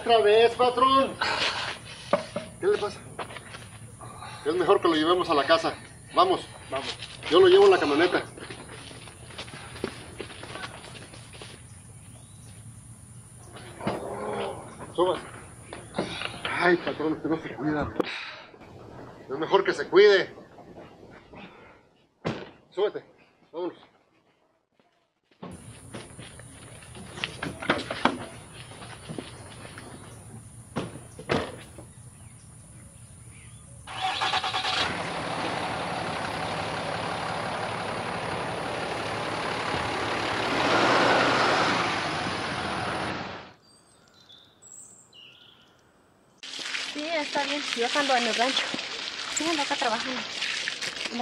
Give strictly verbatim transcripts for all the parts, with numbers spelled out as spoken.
otra vez, patrón. ¿Qué le pasa? Es mejor que lo llevemos a la casa. Vamos, vamos. Yo lo llevo en la camioneta. Suba. Ay, patrón, usted no se cuida. Es mejor que se cuide. Súbete. Vámonos. Sí, está bien. Yo ando en el rancho. Sí, ando acá trabajando. No.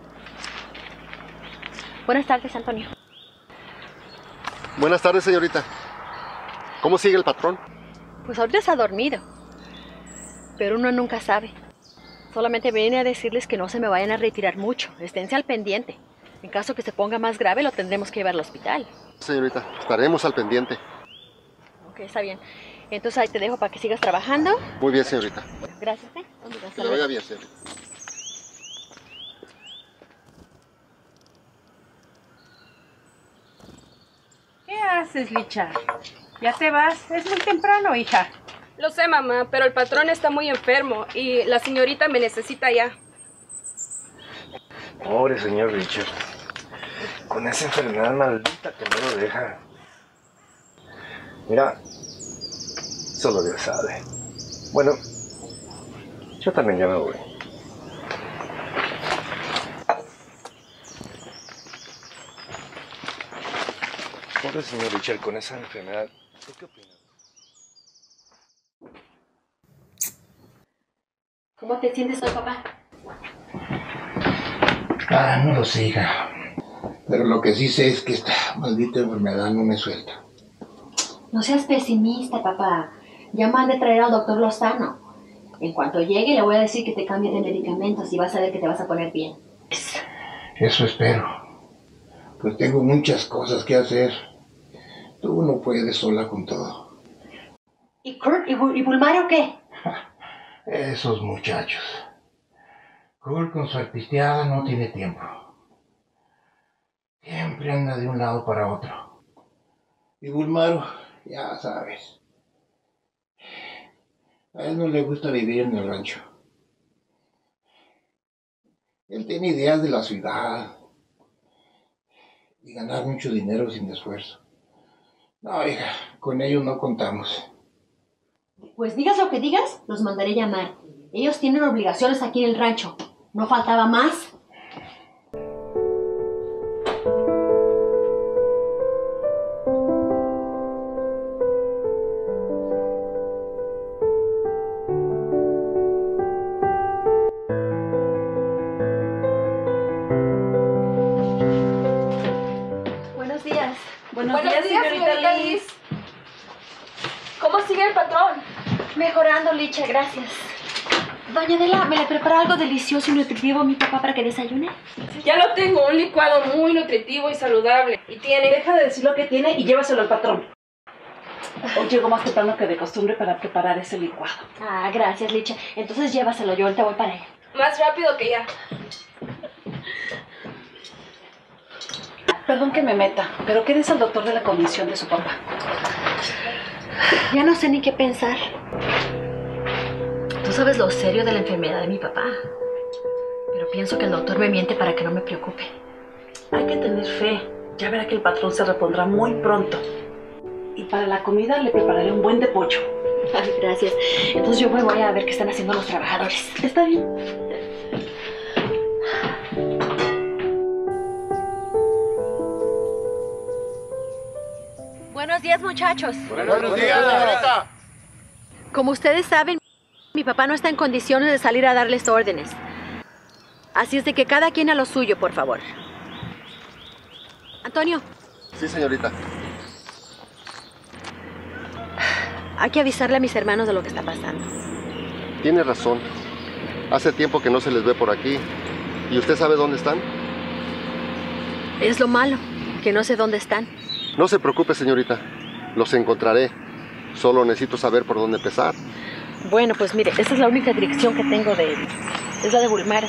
Buenas tardes, Antonio. Buenas tardes, señorita. ¿Cómo sigue el patrón? Pues ahorita está dormido. Pero uno nunca sabe. Solamente vine a decirles que no se me vayan a retirar mucho. Esténse al pendiente. En caso que se ponga más grave, lo tendremos que llevar al hospital. Señorita, estaremos al pendiente. Ok, está bien. Entonces ahí te dejo para que sigas trabajando. Muy bien, señorita. Bueno, gracias, ¿eh? Que le vaya bien, señorita. ¿Qué haces, Licha? ¿Ya te vas? Es muy temprano, hija. Lo sé, mamá, pero el patrón está muy enfermo y la señorita me necesita ya. Pobre señor Richard. Con esa enfermedad maldita que no lo deja. Mira, solo Dios sabe. Bueno, yo también ya me voy. Pobre señor Richard, con esa enfermedad, ¿tú qué opinas? ¿Cómo te sientes hoy, papá? Ah, no lo sé, hija. Pero lo que sí sé es que esta maldita enfermedad no me suelta. No seas pesimista, papá. Ya mandé traer al doctor Lozano. En cuanto llegue, le voy a decir que te cambie de medicamentos y vas a ver que te vas a poner bien. Eso espero. Pues tengo muchas cosas que hacer. Tú no puedes sola con todo. ¿Y Kurt? ¿Y, Bul- y Bulmario qué? Esos muchachos. Kurt con su arpisteada no tiene tiempo. Siempre anda de un lado para otro. Y Bulmaro, ya sabes. A él no le gusta vivir en el rancho. Él tiene ideas de la ciudad. Y ganar mucho dinero sin esfuerzo. No, hija, con ellos no contamos. Pues digas lo que digas, los mandaré llamar. Ellos tienen obligaciones aquí en el rancho. ¿No faltaba más? Buenos días. Buenos, Buenos días, días, señorita, señorita Liz. Liz. ¿Cómo sigue el patrón? Mejorando, Licha, gracias. Doña Adela, ¿me le prepara algo delicioso y nutritivo a mi papá para que desayune? Ya lo tengo, un licuado muy nutritivo y saludable. Y tiene... Deja de decir lo que tiene y llévaselo al patrón. Hoy llegó más temprano que de costumbre para preparar ese licuado. Ah, gracias, Licha. Entonces llévaselo, yo ahorita voy para allá. Más rápido que ya. Perdón que me meta, pero ¿qué dice el doctor de la condición de su papá? Ya no sé ni qué pensar. Tú sabes lo serio de la enfermedad de mi papá. Pero pienso que el doctor me miente para que no me preocupe. Hay que tener fe. Ya verá que el patrón se repondrá muy pronto. Y para la comida le prepararé un buen de pollo. Ay, gracias. Entonces yo me voy a ver qué están haciendo los trabajadores. Está bien. Buenos días, muchachos. Buenos días, señorita. Como ustedes saben, mi papá no está en condiciones de salir a darles órdenes. Así es de que cada quien a lo suyo, por favor. Antonio, Sí, señorita. hay que avisarle a mis hermanos de lo que está pasando. Tiene razón. Hace tiempo que no se les ve por aquí. ¿Y usted sabe dónde están? Es lo malo, que no sé dónde están. No se preocupe, señorita. Los encontraré. Solo necesito saber por dónde empezar. Bueno, pues mire, esta es la única dirección que tengo de él. Es la de Wilmara.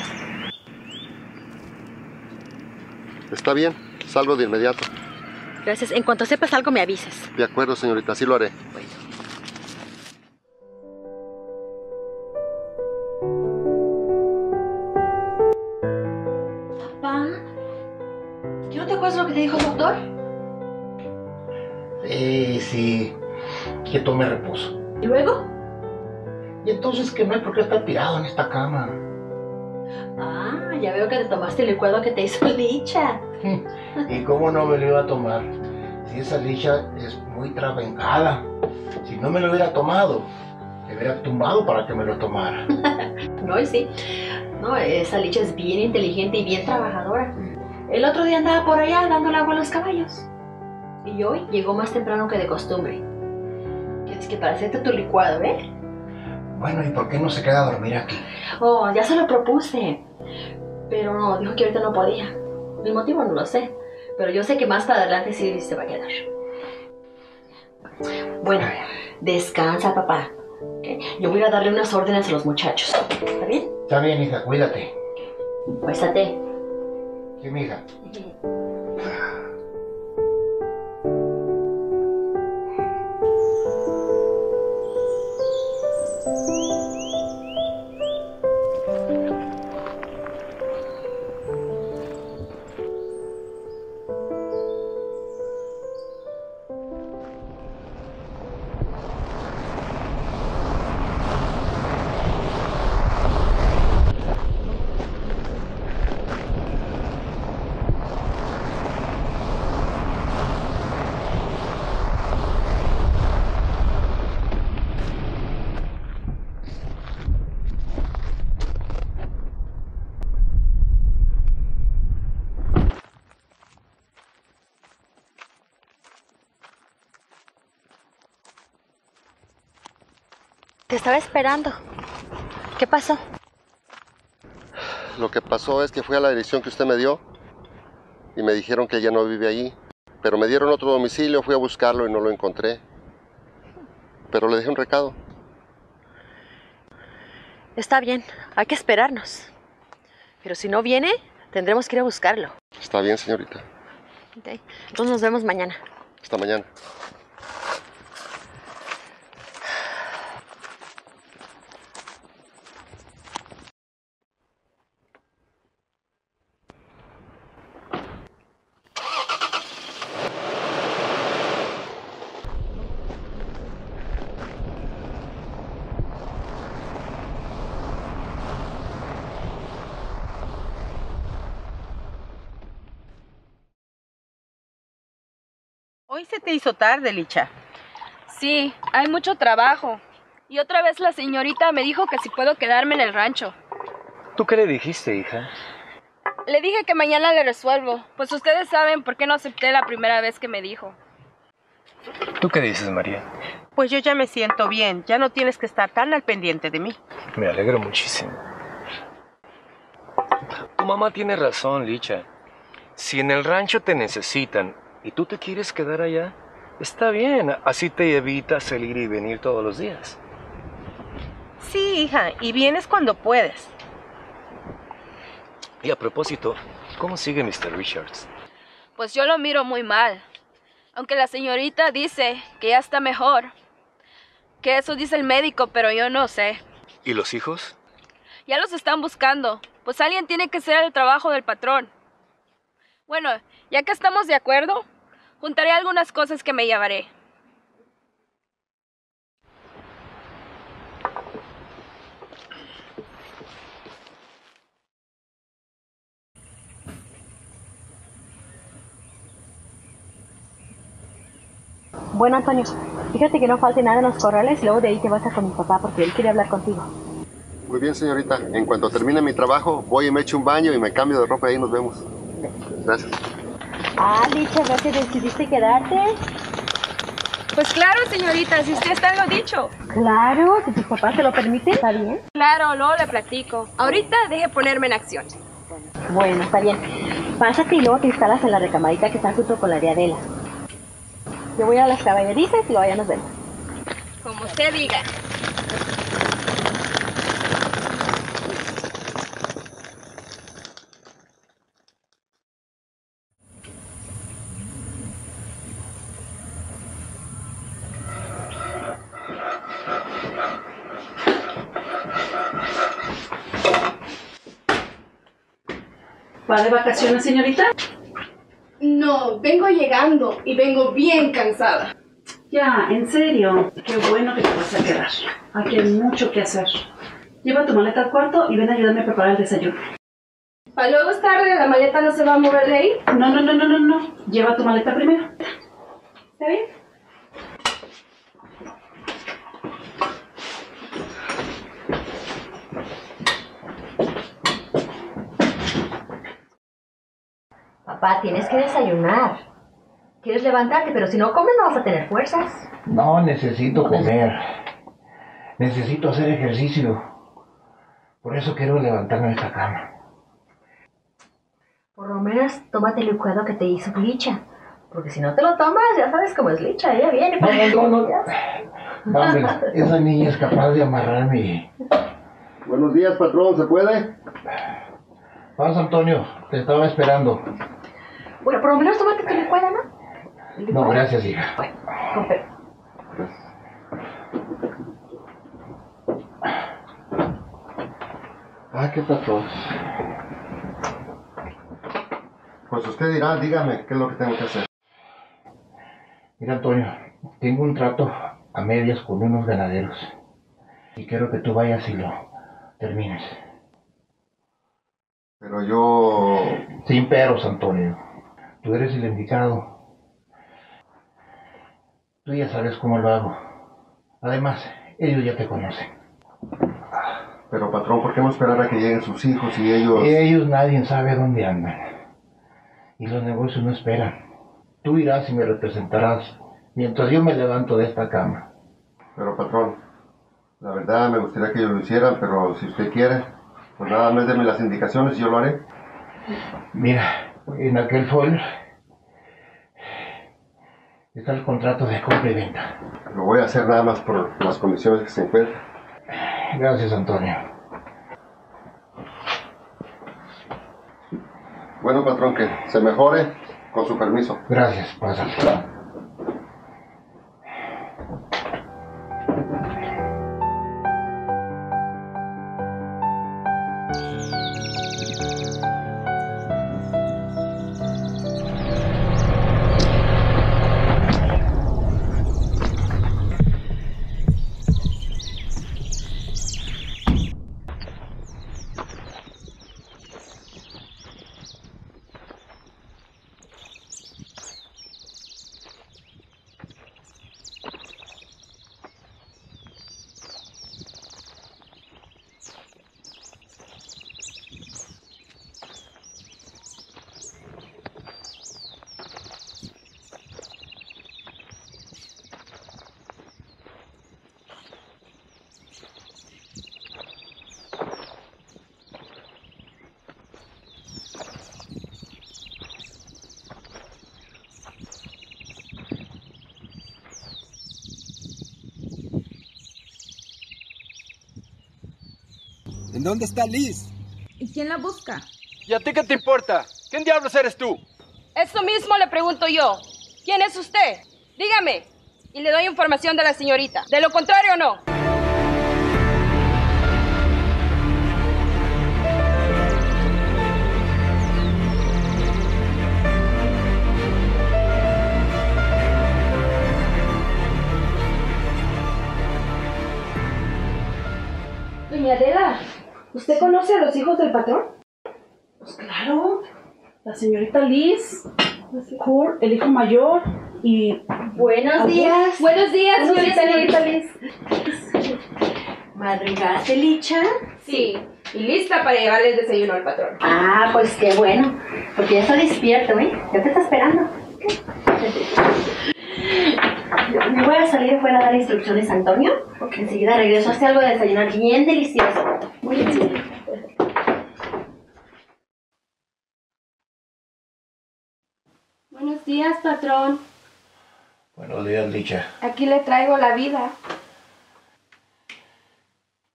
Está bien, salgo de inmediato. Gracias. En cuanto sepas algo, me avises. De acuerdo, señorita, así lo haré. Bueno. Papá, ¿tú no te acuerdas lo que te dijo el doctor? Sí, sí, que tome reposo. ¿Y luego? Y entonces que no hay por qué estar tirado en esta cama. Ah, ya veo que te tomaste el licuado que te hizo Licha. ¿Y cómo no me lo iba a tomar? Si esa Licha es muy trabencada. Si no me lo hubiera tomado, me hubiera tumbado para que me lo tomara. No, y sí. No, esa Licha es bien inteligente y bien trabajadora. El otro día andaba por allá dándole agua a los caballos. Y hoy llegó más temprano que de costumbre. Tienes que para hacerte tu licuado, ¿eh? Bueno, ¿y por qué no se queda a dormir aquí? Oh, ya se lo propuse. Pero no, dijo que ahorita no podía. El motivo no lo sé. Pero yo sé que más para adelante sí se va a quedar. Bueno, descansa, papá. ¿Okay? Yo voy a darle unas órdenes a los muchachos. ¿Está bien? Está bien, hija, cuídate. Acuéstate. Sí, mija. Te estaba esperando. ¿Qué pasó? Lo que pasó es que fui a la dirección que usted me dio y me dijeron que ella no vive allí. Pero me dieron otro domicilio, fui a buscarlo y no lo encontré. Pero le dejé un recado. Está bien, hay que esperarnos. Pero si no viene, tendremos que ir a buscarlo. Está bien, señorita. Okay. Entonces nos vemos mañana. Hasta mañana. Hoy se te hizo tarde, Licha. Sí, hay mucho trabajo. Y otra vez la señorita me dijo que si puedo quedarme en el rancho. ¿Tú qué le dijiste, hija? Le dije que mañana le resuelvo, pues ustedes saben por qué no acepté la primera vez que me dijo. ¿Tú qué dices, María? Pues yo ya me siento bien, ya no tienes que estar tan al pendiente de mí. Me alegro muchísimo. Tu mamá tiene razón, Licha. Si en el rancho te necesitan y tú te quieres quedar allá, está bien, así te evitas salir y venir todos los días. Sí, hija, y vienes cuando puedes. Y a propósito, ¿cómo sigue mister Richards? Pues yo lo miro muy mal. Aunque la señorita dice que ya está mejor. Que eso dice el médico, pero yo no sé. ¿Y los hijos? Ya los están buscando. Pues alguien tiene que hacer el trabajo del patrón. Bueno, ya que estamos de acuerdo, juntaré algunas cosas que me llevaré. Bueno, Antonio, fíjate que no falte nada en los corrales y luego de ahí te vas a con mi papá porque él quiere hablar contigo. Muy bien, señorita. En cuanto termine mi trabajo, voy y me echo un baño y me cambio de ropa y ahí nos vemos. Gracias. Ah, Licha, ¿no te decidiste quedarte? Pues claro, señorita, si usted está en lo dicho. Claro, si tus papás te lo permiten, está bien. Claro, luego le platico. Ahorita deje ponerme en acción. Bueno, está bien. Pásate y luego te instalas en la recamarita que está junto con la de Adela. Yo voy a las caballerizas y luego ya nos vemos. Como usted diga. ¿Va de vacaciones, señorita? No, vengo llegando y vengo bien cansada. Ya, en serio. Qué bueno que te vas a quedar. Aquí hay mucho que hacer. Lleva tu maleta al cuarto y ven a ayudarme a preparar el desayuno. Para luego es tarde, la maleta no se va a mover de ahí. No, no, no, no, no, no. Lleva tu maleta primero. ¿Está bien? Papá, tienes que desayunar. Quieres levantarte, pero si no comes no vas a tener fuerzas. No, necesito comer. Necesito hacer ejercicio. Por eso quiero levantarme de esta cama. Por lo menos tómate el licuado que te hizo Licha. Porque si no te lo tomas, ya sabes cómo es Licha. Ella viene. No, no, no, no. No, hombre, esa niña es capaz de amarrarme. Buenos días, patrón, ¿se puede? Pasa, Antonio, te estaba esperando. Bueno, por lo menos tómate tu licuado, ¿no? No, gracias, hija. Bueno, con permiso. Ah, ¿qué pasó? Pues usted dirá, dígame, ¿qué es lo que tengo que hacer? Mira, Antonio, tengo un trato a medias con unos ganaderos. Y quiero que tú vayas y lo termines. Pero yo... Sin peros, Antonio. Tú eres el indicado. Tú ya sabes cómo lo hago. Además, ellos ya te conocen. Pero patrón, ¿por qué no esperar a que lleguen sus hijos y ellos...? Y ellos nadie sabe dónde andan. Y los negocios no esperan. Tú irás y me representarás mientras yo me levanto de esta cama. Pero patrón, la verdad me gustaría que ellos lo hicieran, pero si usted quiere, pues nada más déme las indicaciones y yo lo haré. Mira, en aquel folder está el contrato de compra y venta. Lo voy a hacer nada más por las condiciones que se encuentran. Gracias, Antonio. Bueno, patrón, que se mejore, con su permiso. Gracias, pásale. ¿En dónde está Liz? ¿Y quién la busca? ¿Y a ti qué te importa? ¿Quién diablos eres tú? Eso mismo le pregunto yo. ¿Quién es usted? Dígame. Y le doy información de la señorita. De lo contrario, no. Doña Adela, ¿usted conoce a los hijos del patrón? Pues claro. La señorita Liz, Kurt, el hijo mayor y... Buenos días. Buenos días, Buenos señorita, días, señorita Liz. Liz. ¿Madrugaste, Licha? Sí. Y lista para llevarle el desayuno al patrón. Ah, pues qué bueno. Porque ya está despierto, ¿eh? Ya te está esperando. Yo me voy a salir afuera a dar instrucciones a Antonio. Porque enseguida regreso a hacer algo de desayunar bien delicioso. Muy bien. Buenos días, patrón. Buenos días, Licha. Aquí le traigo la vida.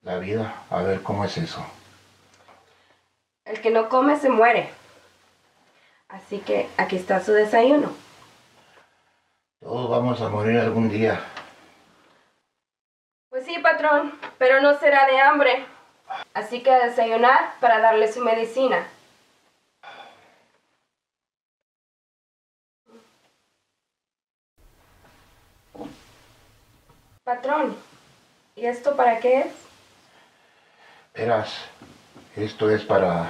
La vida, a ver cómo es eso. El que no come se muere. Así que aquí está su desayuno. Todos vamos a morir algún día. Pues sí, patrón, pero no será de hambre. Así que a desayunar para darle su medicina. Patrón, ¿y esto para qué es? Verás, esto es para...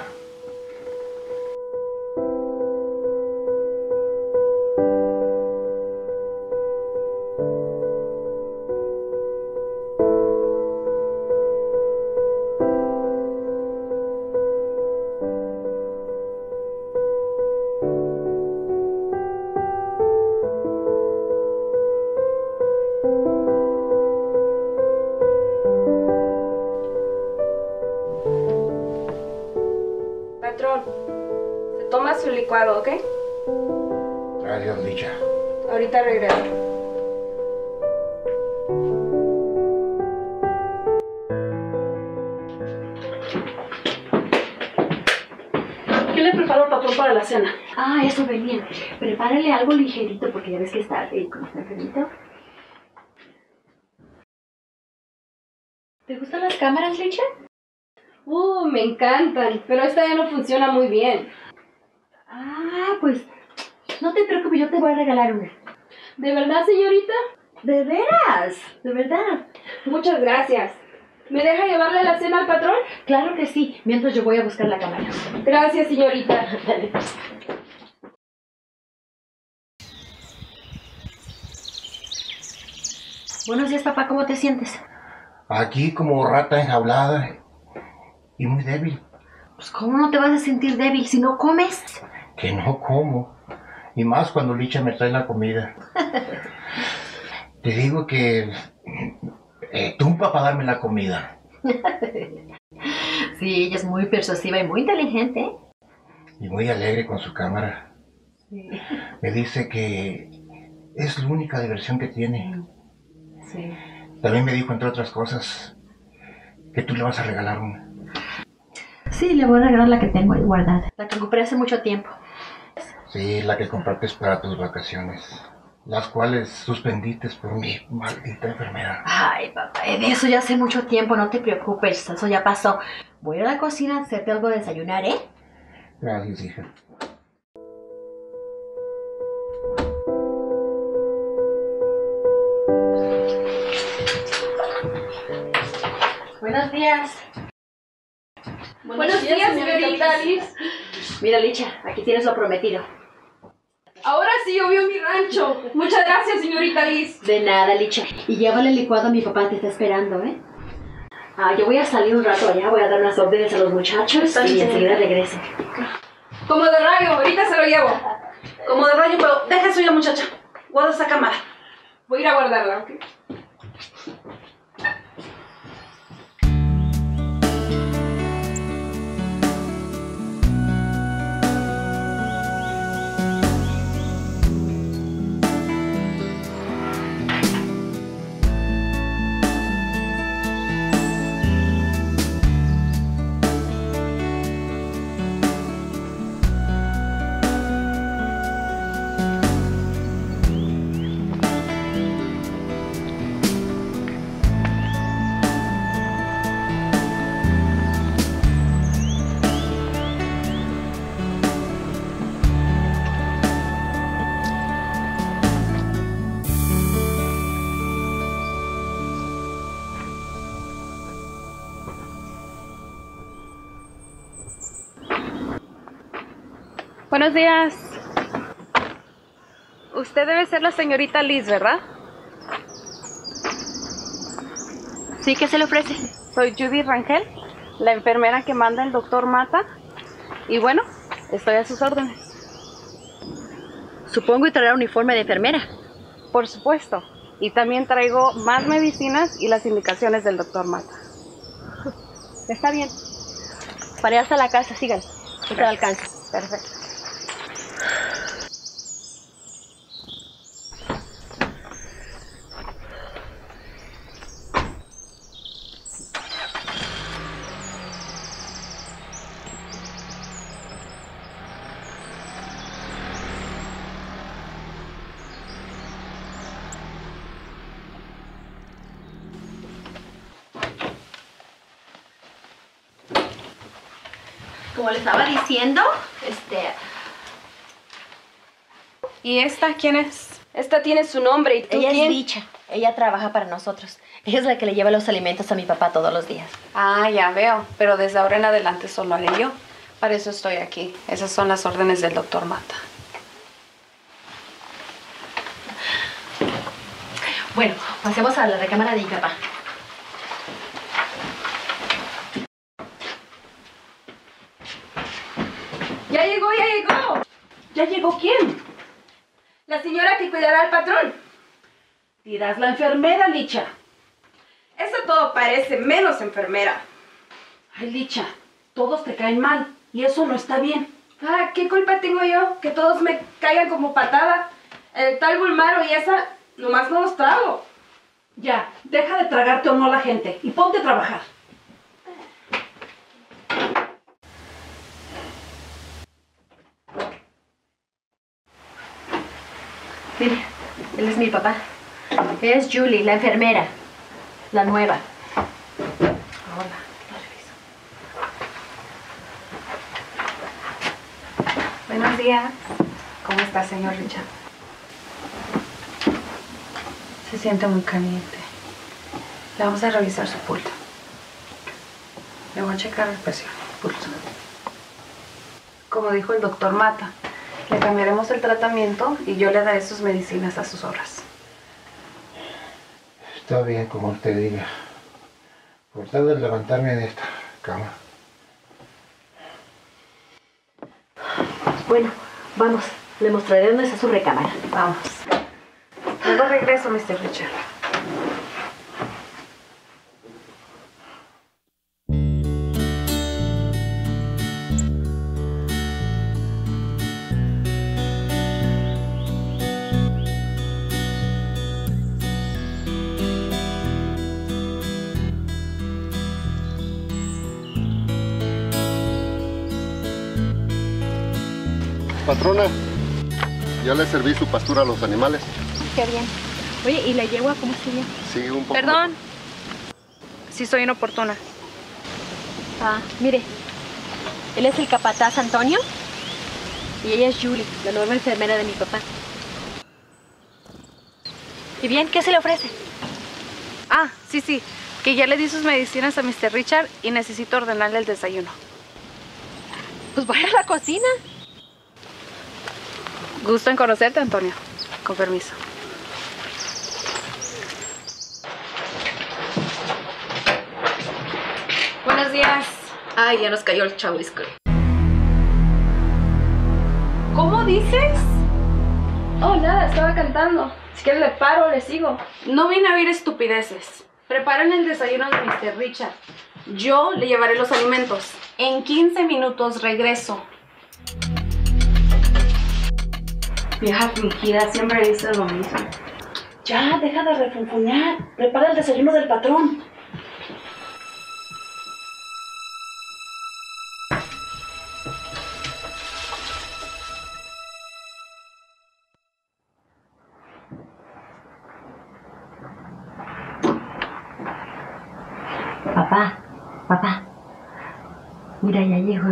Patrón, se toma su licuado, ¿ok? Gracias, Licha. Ahorita regreso. ¿Qué le preparó el patrón para la cena? Ah, eso venía. Prepárale algo ligerito porque ya ves que está eh, como está enfermito. ¿Te gustan las cámaras, Licha? Uh, me encantan, pero esta ya no funciona muy bien. Ah, pues no te preocupes, yo te voy a regalar una. ¿De verdad, señorita? ¿De veras? ¿De verdad? Muchas gracias. ¿Me deja llevarle la cena al patrón? Claro que sí, mientras yo voy a buscar la cámara. Gracias, señorita. Dale. Buenos días, papá, ¿cómo te sientes? Aquí como rata enjaulada y muy débil. Pues ¿cómo no te vas a sentir débil si no comes? Que no como. Y más cuando Licha me trae la comida. Te digo que eh, tumpa para darme la comida. Sí, ella es muy persuasiva y muy inteligente, ¿eh? Y muy alegre con su cámara. Sí. Me dice que es la única diversión que tiene. Sí. También me dijo, entre otras cosas, que tú le vas a regalar una. Sí, le voy a regalar la que tengo ahí guardada. La que compré hace mucho tiempo. Sí, la que compartes para tus vacaciones. Las cuales suspendiste por mi maldita enfermedad. Ay, papá, de eso ya hace mucho tiempo, no te preocupes, eso ya pasó. Voy a ir a la cocina a hacerte algo de desayunar, ¿eh? Gracias, hija. Buenos días. Buenos, Buenos días, señorita Liz. Mira, Licha, aquí tienes lo prometido. Ahora sí llovió mi rancho. Muchas gracias, señorita Liz. De nada, Licha. Y llévale el licuado a mi papá, te está esperando, ¿eh? Ah, yo voy a salir un rato allá, voy a dar unas órdenes a los muchachos Está y bien. enseguida regreso. Como de rayo, ahorita se lo llevo. Como de rayo, pero deja eso ya, muchacha. Guarda esa cámara. Voy a ir a guardarla, ¿ok? Buenos días. Usted debe ser la señorita Liz, ¿verdad? ¿Sí? ¿Qué se le ofrece? Soy Judy Rangel, la enfermera que manda el doctor Mata. Y bueno, estoy a sus órdenes. Supongo que traerá uniforme de enfermera. Por supuesto. Y también traigo más medicinas y las indicaciones del doctor Mata. Está bien. Para ir hasta la casa, síganme. No te alcanza. Perfecto. como le estaba diciendo, este... ¿Y esta quién es? Esta tiene su nombre, ¿y tú Ella quién? es Licha. Ella trabaja para nosotros. Ella es la que le lleva los alimentos a mi papá todos los días. Ah, ya veo. Pero desde ahora en adelante solo haré yo. Para eso estoy aquí. Esas son las órdenes del doctor Mata. Bueno, pasemos a la recámara de mi papá. ¡Ya llegó, ya llegó! ¿Ya llegó quién? La señora que cuidará al patrón. Dirás la enfermera, Licha. Eso todo parece menos enfermera. Ay, Licha, todos te caen mal y eso no está bien. Ah, ¿qué culpa tengo yo? Que todos me caigan como patada. El tal Bulmaro y esa, nomás no los trago. Ya, deja de tragarte o no a la gente y ponte a trabajar. Mire, él es mi papá. Ella es Julie, la enfermera. La nueva. Hola, la reviso. Buenos días. ¿Cómo está, señor Richard? Se siente muy caliente. Le vamos a revisar su pulso. Le voy a checar el presión, pulso. Como dijo el doctor Mata, le cambiaremos el tratamiento y yo le daré sus medicinas a sus horas. Está bien, como usted diga. Por tal de levantarme de esta cama. Bueno, vamos. Le mostraré dónde está su recámara. Vamos. Luego regreso, mister Richard. Patrona, ya le serví su pastura a los animales. Qué bien. Oye, ¿y la yegua cómo sigue? Sí, un poco. Perdón. Si soy inoportuna. Ah, mire. Él es el capataz Antonio. Y ella es Julie, la nueva enfermera de mi papá. ¿Y bien? ¿Qué se le ofrece? Ah, sí, sí. Que ya le di sus medicinas a mister Richard y necesito ordenarle el desayuno. Pues vaya a la cocina. Gusto en conocerte, Antonio. Con permiso. Buenos días. Ay, ya nos cayó el chahuisco. ¿Cómo dices? Oh, nada, estaba cantando. Si quieres le paro, le sigo. No vine a oír estupideces. Preparen el desayuno de mister Richard. Yo le llevaré los alimentos. En quince minutos regreso. Vieja fingida, siempre dice lo mismo. Ya, deja de refunfuñar. Prepara el desayuno del patrón. Papá, papá. Mira, ya llegó.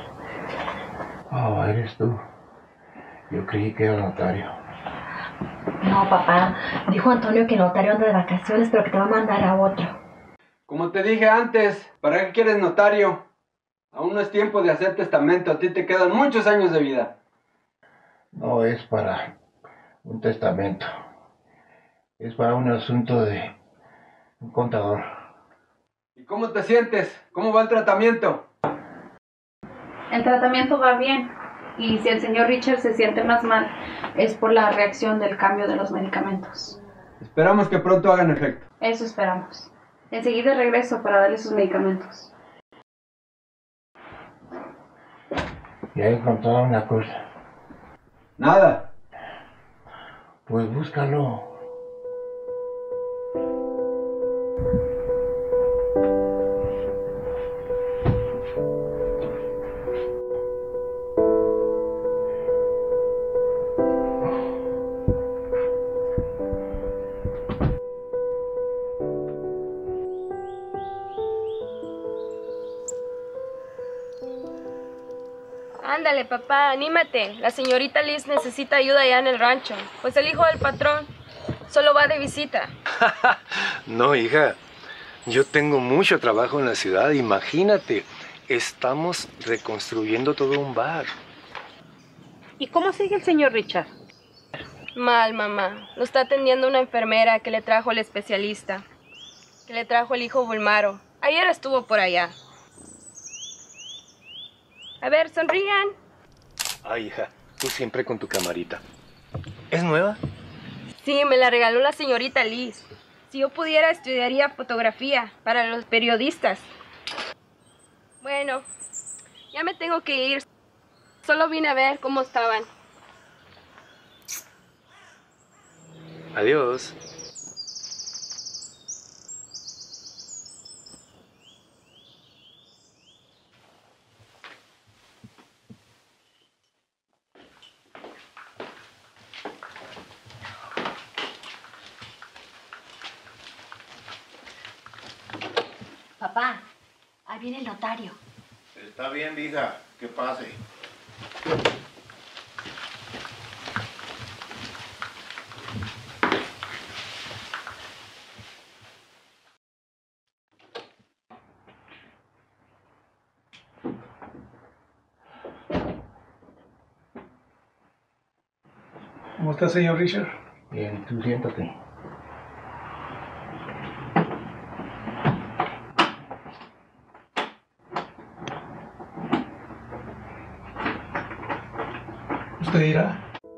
Oh, eres tú. Yo creí que era el notario. No, papá. Dijo Antonio que el notario anda de vacaciones, pero que te va a mandar a otro. Como te dije antes, ¿para qué quieres notario? Aún no es tiempo de hacer testamento, a ti te quedan muchos años de vida. No es para un testamento. Es para un asunto de un contador. ¿Y cómo te sientes? ¿Cómo va el tratamiento? El tratamiento va bien. Y si el señor Richard se siente más mal, es por la reacción del cambio de los medicamentos. Esperamos que pronto hagan efecto. Eso esperamos. Enseguida regreso para darle sus medicamentos. Ya encontrado una cosa. Nada. Pues búscalo. Ándale, papá, anímate. La señorita Liz necesita ayuda allá en el rancho. Pues el hijo del patrón solo va de visita. No, hija. Yo tengo mucho trabajo en la ciudad. Imagínate, estamos reconstruyendo todo un bar. ¿Y cómo sigue el señor Richard? Mal, mamá. Lo está atendiendo una enfermera que le trajo el especialista. Que le trajo el hijo Bulmaro. Ayer estuvo por allá. A ver, sonrían. Ay, hija, tú siempre con tu camarita. ¿Es nueva? Sí, me la regaló la señorita Liz. Si yo pudiera, estudiaría fotografía para los periodistas. Bueno, ya me tengo que ir. Solo vine a ver cómo estaban. Adiós. Papá, ahí viene el notario. Está bien, hija, que pase. ¿Cómo está, señor Richard? Bien, tú siéntate. ¿Usted dirá?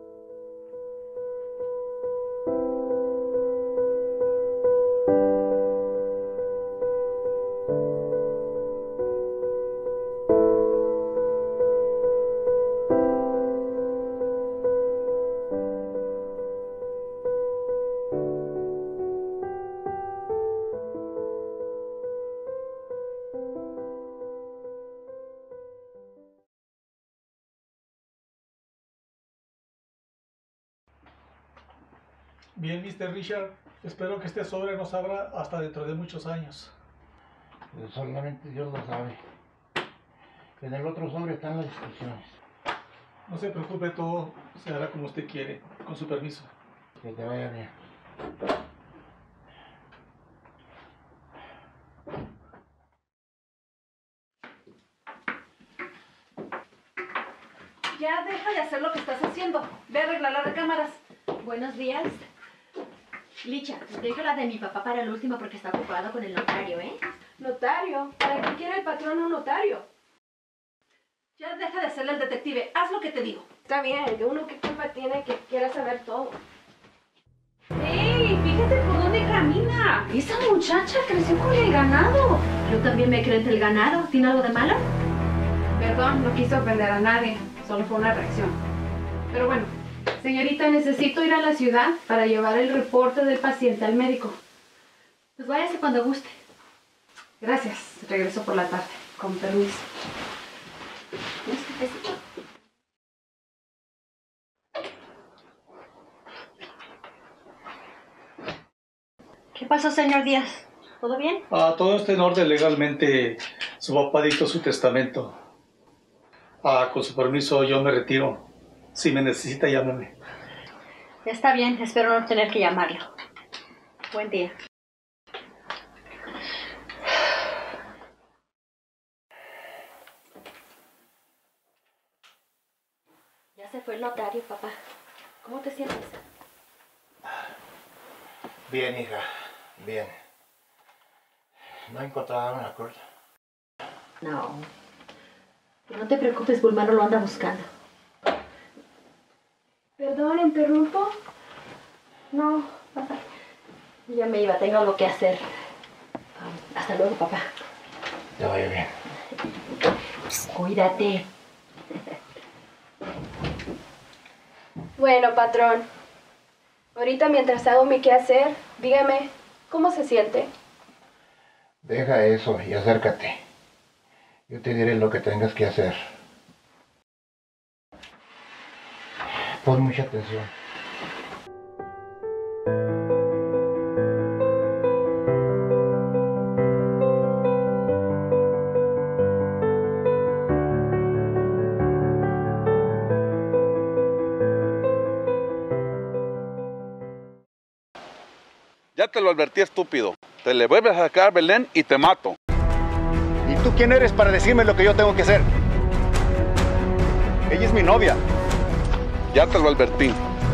Bien, mister Richard, espero que este sobre nos abra hasta dentro de muchos años. Pues solamente Dios lo sabe. En el otro sobre están las instrucciones. No se preocupe, todo se hará como usted quiere, con su permiso. Que te vaya bien. Ya deja de hacer lo que estás haciendo. Ve a arreglar las recámaras. Buenos días. Licha, dejo la de mi papá para el último porque está ocupado con el notario, ¿eh? ¿Notario? ¿Para qué quiere el patrón un notario? Ya deja de hacerle el detective. Haz lo que te digo. Está bien, uno qué culpa tiene que quiera saber todo. ¡Ey! Fíjate por dónde camina. Esa muchacha creció con el ganado. Yo también me creo entre el ganado. ¿Tiene algo de malo? Perdón, no quise ofender a nadie. Solo fue una reacción. Pero bueno, señorita, necesito ir a la ciudad para llevar el reporte del paciente al médico. Pues váyase cuando guste. Gracias. Regreso por la tarde. Con permiso. ¿Qué pasó, señor Díaz? ¿Todo bien? Ah, todo está en orden legalmente. Su papá dictó su testamento. Ah, con su permiso, yo me retiro. Si me necesita, llámeme. Está bien, espero no tener que llamarlo. Buen día. Ya se fue el notario, papá. ¿Cómo te sientes? Bien, hija, bien. ¿No encontraron la corte? No. No te preocupes, Bulmaro lo anda buscando. Perdón, ¿interrumpo? No, papá. Ya me iba, tengo algo que hacer. Um, hasta luego, papá. Te vaya bien. Cuídate. Bueno, patrón. Ahorita mientras hago mi quehacer, dígame, ¿cómo se siente? Deja eso y acércate. Yo te diré lo que tengas que hacer. Pon mucha atención. Ya te lo advertí, estúpido. Te le vuelves a sacar a Belén y te mato. ¿Y tú quién eres para decirme lo que yo tengo que hacer? Ella es mi novia. Ya te lo advertí.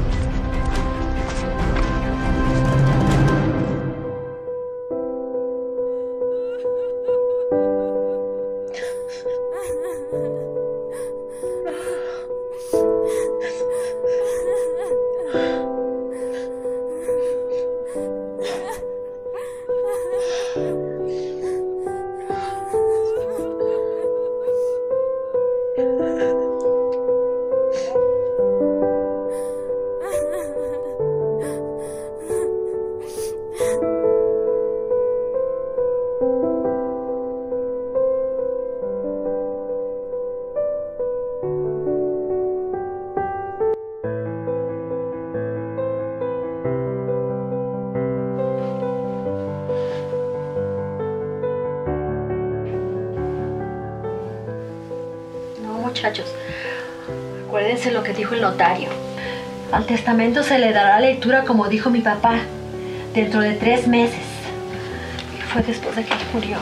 Muchachos, acuérdense lo que dijo el notario. Al testamento se le dará lectura como dijo mi papá, dentro de tres meses. Que fue después de que él murió.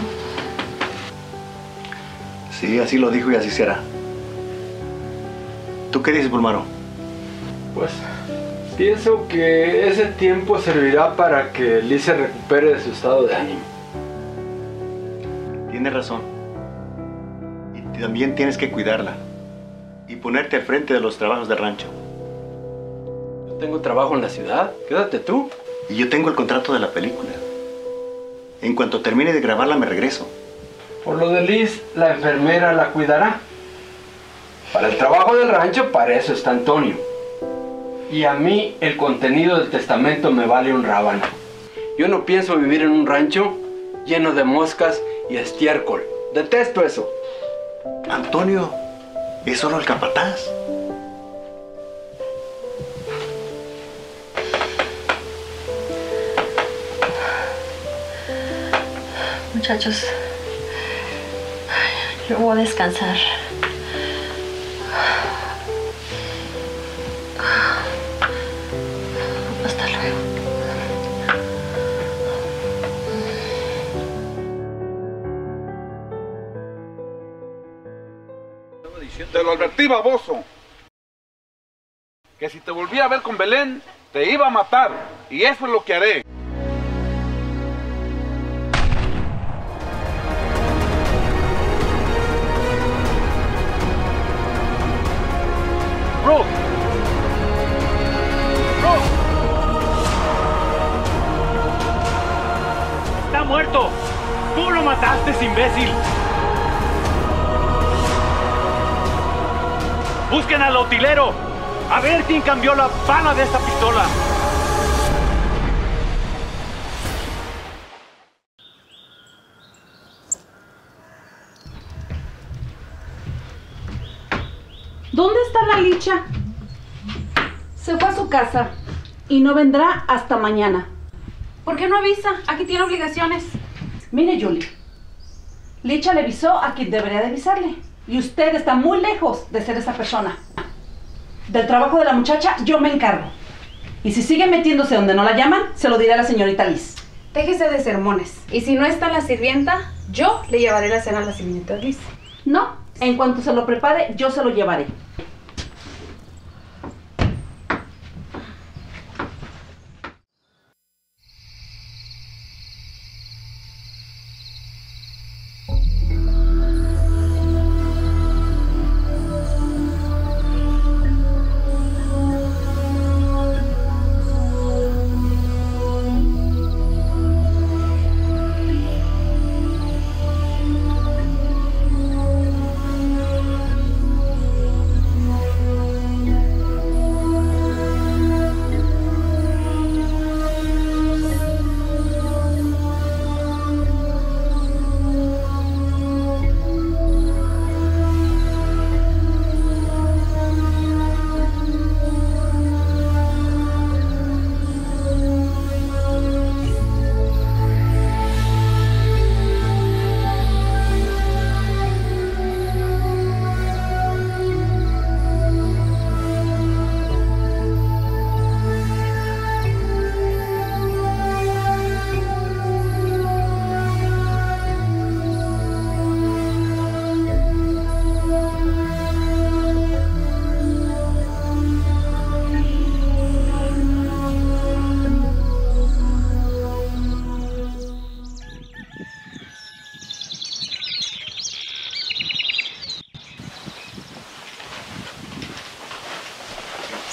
Sí, así lo dijo y así será. ¿Tú qué dices, Bulmaro? Pues pienso que ese tiempo servirá para que Liz se recupere de su estado de ánimo. Tienes razón. Y también tienes que cuidarla y ponerte al frente de los trabajos del rancho. Yo tengo trabajo en la ciudad, quédate tú. Y yo tengo el contrato de la película. En cuanto termine de grabarla me regreso. Por lo de Liz, la enfermera la cuidará. Para el trabajo del rancho, para eso está Antonio. Y a mí el contenido del testamento me vale un rábano. Yo no pienso vivir en un rancho lleno de moscas y estiércol. Detesto eso. Antonio, es solo el capataz. Muchachos, yo voy a descansar. Hasta luego. Te lo advertí, baboso. Que si te volvía a ver con Belén, te iba a matar. Y eso es lo que haré. ¡Ruth! ¡Ruth! ¡Está muerto! ¡Tú lo mataste, imbécil! ¡Busquen al utilero! ¡A ver quién cambió la bala de esta pistola! ¿Dónde está la Licha? Se fue a su casa y no vendrá hasta mañana. ¿Por qué no avisa? Aquí tiene obligaciones. Mire, Julie, Licha le avisó a quien debería de avisarle. Y usted está muy lejos de ser esa persona. Del trabajo de la muchacha yo me encargo. Y si sigue metiéndose donde no la llaman, se lo diré a la señorita Liz. Déjese de sermones. Y si no está la sirvienta, yo le llevaré la cena a la señorita Liz. No, en cuanto se lo prepare, yo se lo llevaré.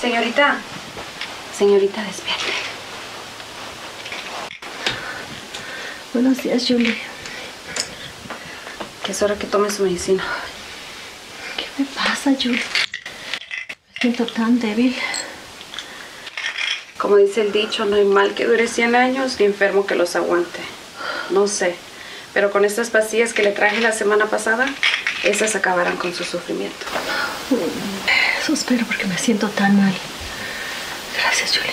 Señorita, señorita, despierte. Buenos días, Julie. Que es hora que tome su medicina. ¿Qué me pasa, Julie? Me siento tan débil. Como dice el dicho, no hay mal que dure cien años ni enfermo que los aguante. No sé, pero con estas pastillas que le traje la semana pasada, esas acabarán con su sufrimiento. Eso espero porque me siento tan mal. Gracias, Julie.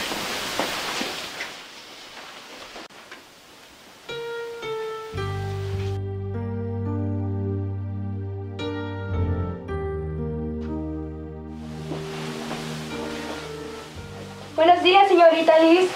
Buenos días, señorita Liz.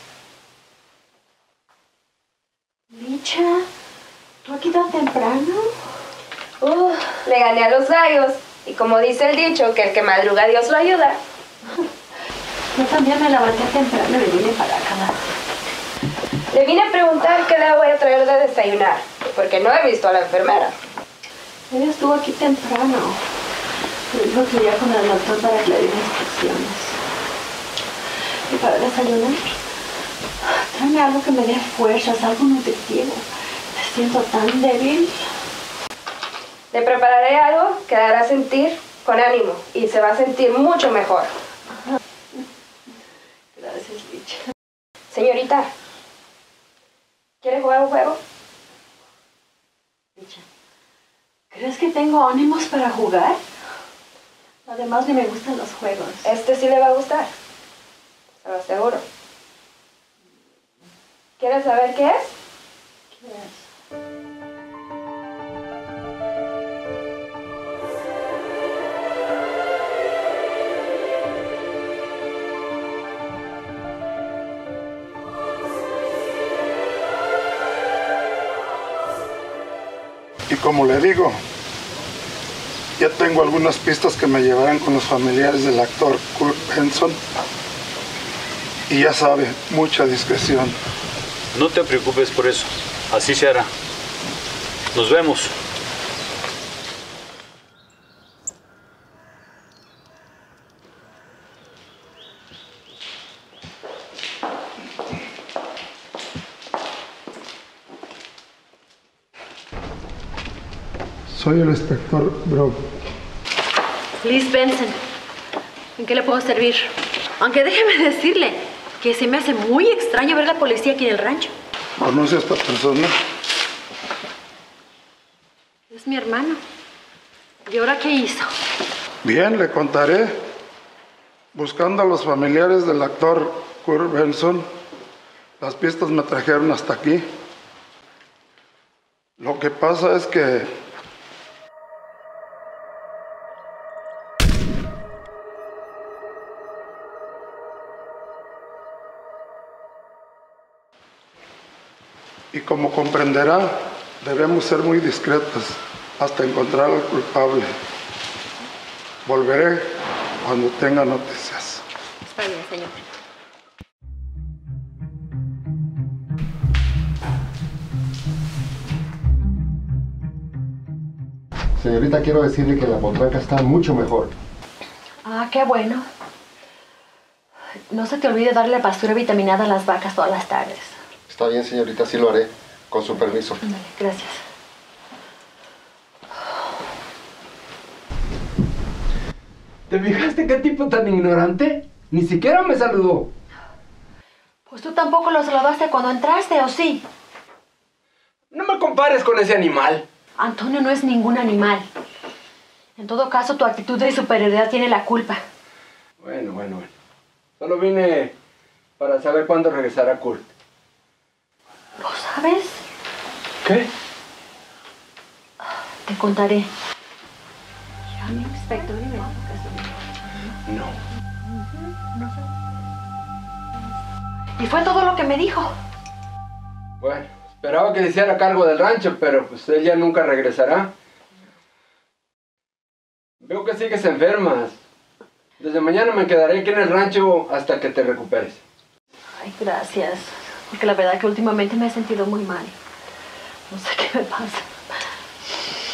Licha, ¿tú aquí tan temprano? Uh, le gané a los gallos. Y como dice el dicho, que el que madruga Dios lo ayuda. Yo también me levanté temprano y vine para acá. Le vine a preguntar qué le voy a traer de desayunar, porque no he visto a la enfermera. Ella estuvo aquí temprano. Me dijo que iría con el doctor para que le diera instrucciones. Y para desayunar, tráeme algo que me dé fuerzas, algo nutritivo. Me siento tan débil. Le prepararé algo que le hará sentir con ánimo y se va a sentir mucho mejor. Gracias, Licha. Señorita, ¿quiere jugar un juego? Licha, ¿crees que tengo ánimos para jugar? Además, ni me gustan los juegos. Este sí le va a gustar. Se lo aseguro. ¿Quieres saber qué es? ¿Qué es? Y como le digo, ya tengo algunas pistas que me llevarán con los familiares del actor Kurt Benson. Y ya sabe, mucha discreción. No te preocupes por eso. Así se hará. Nos vemos. Soy el inspector Brock. Liz Benson, ¿en qué le puedo servir? Aunque déjeme decirle que se me hace muy extraño ver a la policía aquí en el rancho. ¿Conoce a esta persona? Es mi hermano. ¿Y ahora qué hizo? Bien, le contaré. Buscando a los familiares del actor Kurt Benson, las pistas me trajeron hasta aquí. Lo que pasa es que y como comprenderá, debemos ser muy discretas hasta encontrar al culpable. Volveré cuando tenga noticias. Está bien, señor. Señorita, quiero decirle que la potranca está mucho mejor. Ah, qué bueno. No se te olvide darle pastura vitaminada a las vacas todas las tardes. Está bien, señorita, sí lo haré. Con su permiso. Ándale, gracias. ¿Te fijaste qué tipo tan ignorante? Ni siquiera me saludó. Pues tú tampoco lo saludaste cuando entraste, ¿o sí? No me compares con ese animal. Antonio no es ningún animal. En todo caso, tu actitud de superioridad tiene la culpa. Bueno, bueno, bueno. Solo vine para saber cuándo regresará Kurt. ¿Lo sabes? ¿Qué? Te contaré. Ya mi inspector y me dijo que sí. No. No sé. Y fue todo lo que me dijo. Bueno, esperaba que se hiciera cargo del rancho, pero pues él ya nunca regresará. Veo que sigues enferma. Desde mañana me quedaré aquí en el rancho hasta que te recuperes. Ay, gracias. Porque la verdad que últimamente me he sentido muy mal. No sé qué me pasa.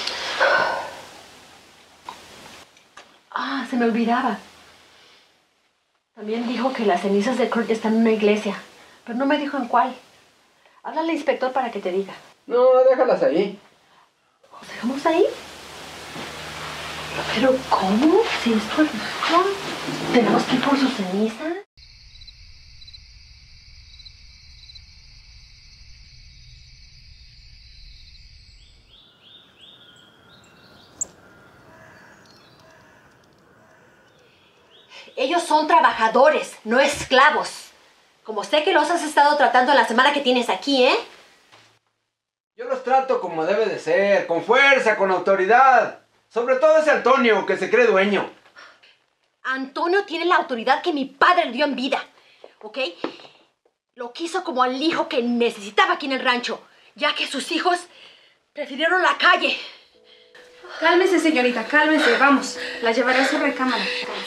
Ah, se me olvidaba. También dijo que las cenizas de Kurt están en una iglesia, pero no me dijo en cuál. Habla al inspector para que te diga. No, déjalas ahí. ¿Los dejamos ahí? ¿Pero cómo? Si es por... ¿Cómo? ¿Tenemos que ir por sus cenizas? Ellos son trabajadores, no esclavos. Como sé que los has estado tratando la semana que tienes aquí, ¿eh? Yo los trato como debe de ser, con fuerza, con autoridad. Sobre todo ese Antonio, que se cree dueño. Antonio tiene la autoridad que mi padre le dio en vida, ¿ok? Lo quiso como al hijo que necesitaba aquí en el rancho, ya que sus hijos prefirieron la calle. Cálmese, señorita, cálmese. Vamos, la llevaré a su recámara.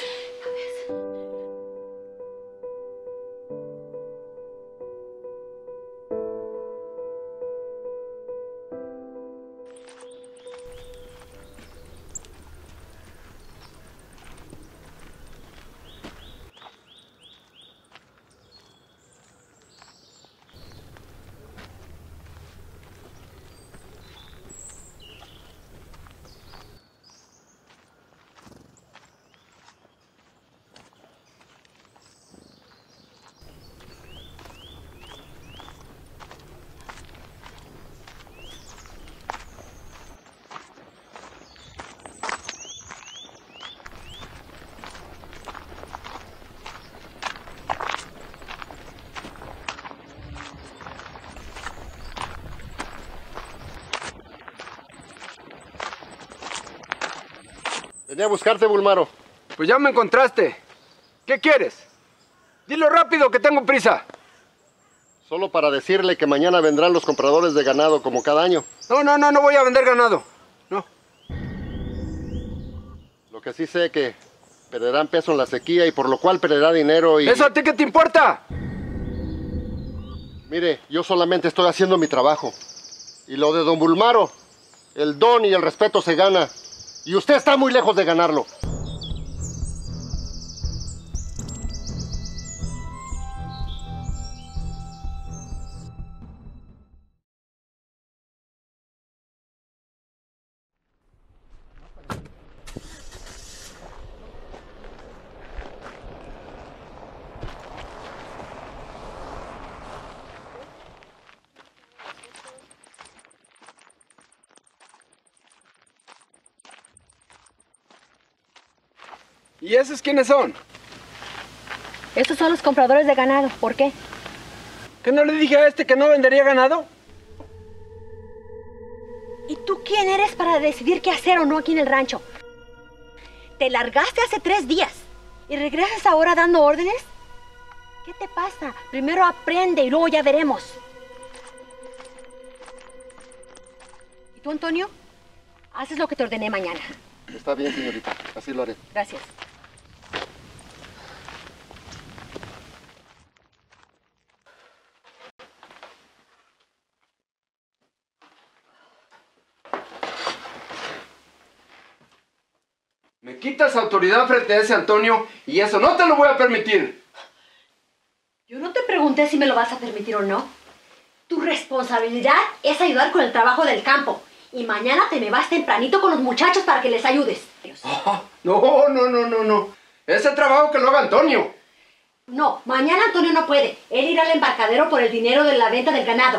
Venía a buscarte, Bulmaro. Pues ya me encontraste. ¿Qué quieres? Dilo rápido, que tengo prisa. Solo para decirle que mañana vendrán los compradores de ganado como cada año. No, no, no, no voy a vender ganado. No. Lo que sí sé que perderán peso en la sequía y por lo cual perderá dinero y... ¿Eso a ti qué te importa? Mire, yo solamente estoy haciendo mi trabajo. Y lo de don Bulmaro, el don y el respeto se gana. Y usted está muy lejos de ganarlo. ¿Y esos quiénes son? Estos son los compradores de ganado. ¿Por qué? ¿Que no le dije a este que no vendería ganado? ¿Y tú quién eres para decidir qué hacer o no aquí en el rancho? Te largaste hace tres días y regresas ahora dando órdenes. ¿Qué te pasa? Primero aprende y luego ya veremos. ¿Y tú, Antonio? Haces lo que te ordené mañana. Está bien, señorita. Así lo haré. Gracias. Me quitas autoridad frente a ese Antonio y eso no te lo voy a permitir. Yo no te pregunté si me lo vas a permitir o no. Tu responsabilidad es ayudar con el trabajo del campo. Y mañana te me vas tempranito con los muchachos para que les ayudes. Oh, no, no, no, no, no. Ese trabajo que lo haga Antonio. No, mañana Antonio no puede. Él irá al embarcadero por el dinero de la venta del ganado.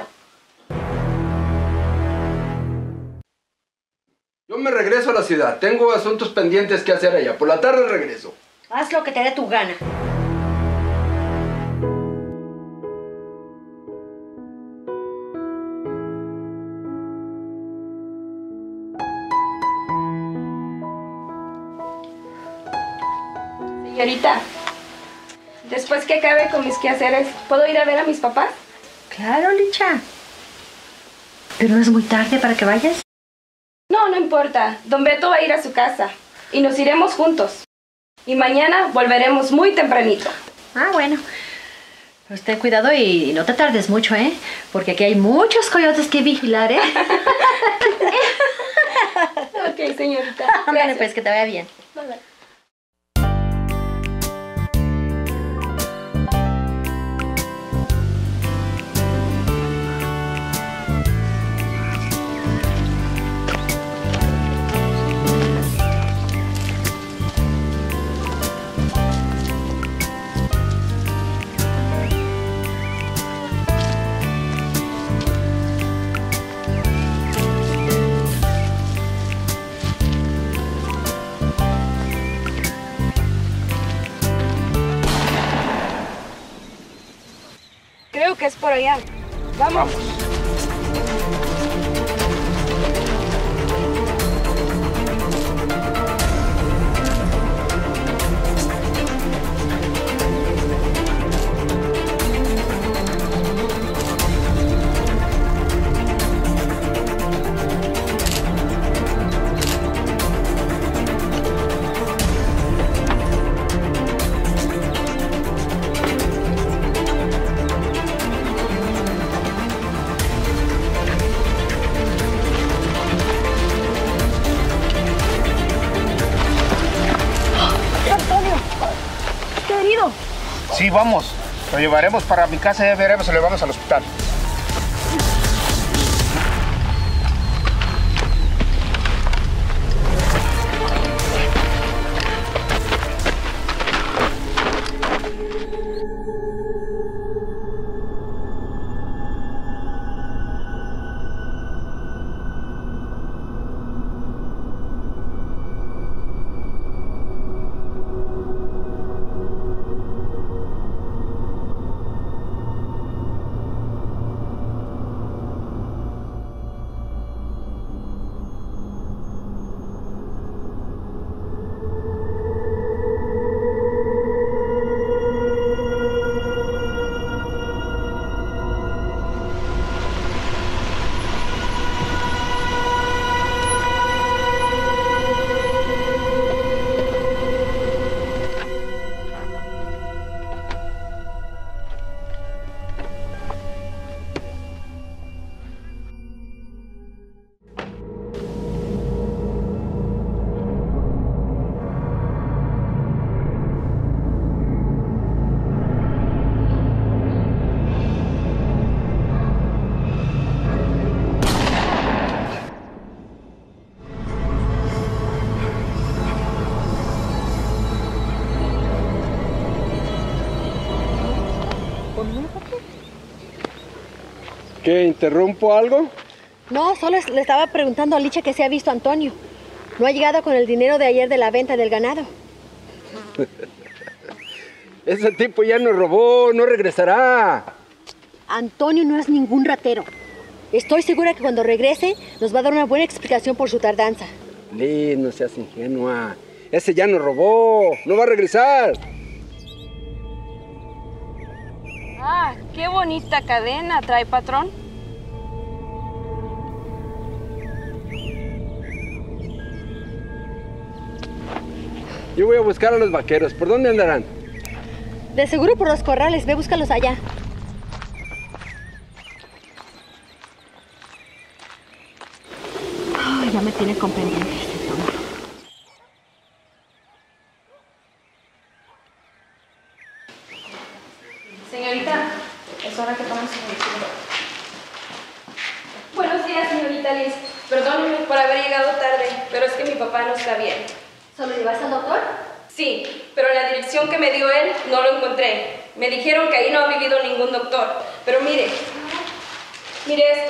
Yo me regreso a la ciudad. Tengo asuntos pendientes que hacer allá. Por la tarde regreso. Haz lo que te dé tu gana. Señorita, después que acabe con mis quehaceres, ¿puedo ir a ver a mis papás? Claro, Licha. ¿Pero no es muy tarde para que vayas? No, no importa. Don Beto va a ir a su casa y nos iremos juntos. Y mañana volveremos muy tempranito. Ah, bueno. Pues ten cuidado y no te tardes mucho, ¿eh? Porque aquí hay muchos coyotes que vigilar, ¿eh? Ok, señorita. Ándale, pues, que te vaya bien. Bye, bye. Creo que es por allá. Vamos. Vamos. Sí, vamos. Lo llevaremos para mi casa y ya veremos si lo llevamos al hospital. ¿Qué? ¿Interrumpo algo? No, solo le estaba preguntando a Licha que se ha visto a Antonio. No ha llegado con el dinero de ayer de la venta del ganado. Ese tipo ya nos robó, no regresará. Antonio no es ningún ratero. Estoy segura que cuando regrese nos va a dar una buena explicación por su tardanza. Liz, no seas ingenua. Ese ya nos robó, no va a regresar. Ah, qué bonita cadena trae, patrón. Yo voy a buscar a los vaqueros. ¿Por dónde andarán? De seguro por los corrales. Ve, búscalos allá. Ay, ya me tiene con pendiente este tono. Señorita, es hora que tome su medicina. Buenos días, señorita Liz. Perdóneme por haber llegado tarde, pero es que mi papá no está bien. ¿Solo llevaste al doctor? Sí, pero en la dirección que me dio él no lo encontré. Me dijeron que ahí no ha vivido ningún doctor. Pero mire, mire esto.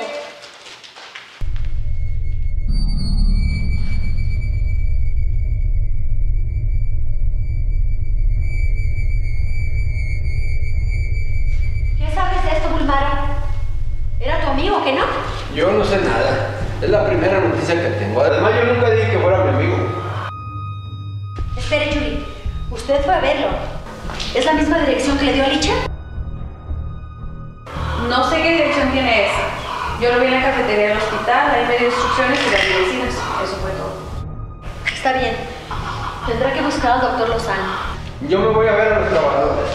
¿Qué sabes de esto, Bulmaro? ¿Era tu amigo, que no? Yo no sé nada. Es la primera noticia que tengo. Además, yo nunca dije que fuera mi amigo. Espere, Julie. Usted fue a verlo. ¿Es la misma dirección que le dio a Licha? No sé qué dirección tiene esa. Yo lo vi en la cafetería del hospital, ahí me dio instrucciones y las medicinas. Eso fue todo. Está bien. Tendrá que buscar al doctor Lozano. Yo me voy a ver a los trabajadores.